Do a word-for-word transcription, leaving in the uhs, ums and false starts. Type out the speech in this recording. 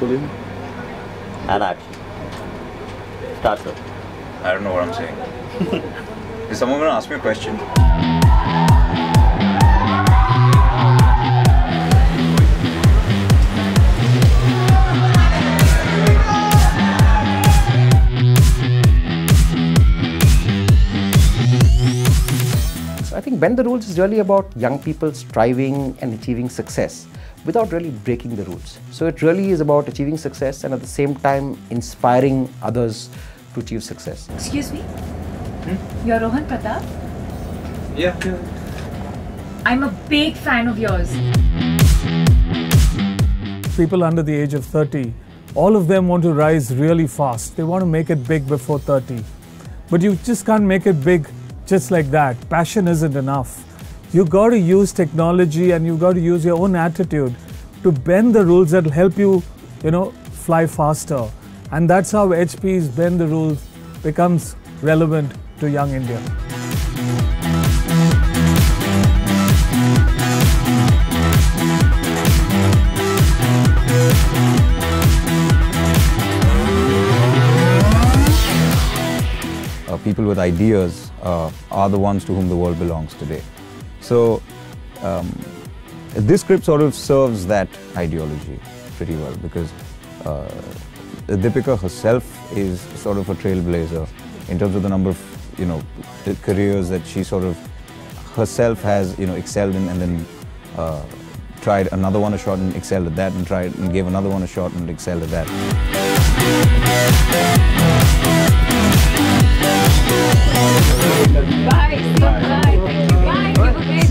And action. Start, sir. I don't know what I'm saying. Is someone going to ask me a question? So I think Bend the Rules is really about young people striving and achieving success without really breaking the rules. So it really is about achieving success and at the same time inspiring others to achieve success. Excuse me? Hmm? You're Rohan Pratap? Yeah. I'm a big fan of yours. People under the age of thirty, all of them want to rise really fast. They want to make it big before thirty. But you just can't make it big just like that. Passion isn't enough. You've got to use technology and you've got to use your own attitude to bend the rules that will help you, you know, fly faster. And that's how H P's Bend the Rules becomes relevant to young India. Uh, people with ideas uh, are the ones to whom the world belongs today. So um, this script sort of serves that ideology pretty well because uh, Deepika herself is sort of a trailblazer in terms of the number of, you know, careers that she sort of herself has, you know, excelled in, and then uh, tried another one a shot and excelled at that, and tried and gave another one a shot and excelled at that. Bye. Bye. Thank you. Bye. Give a great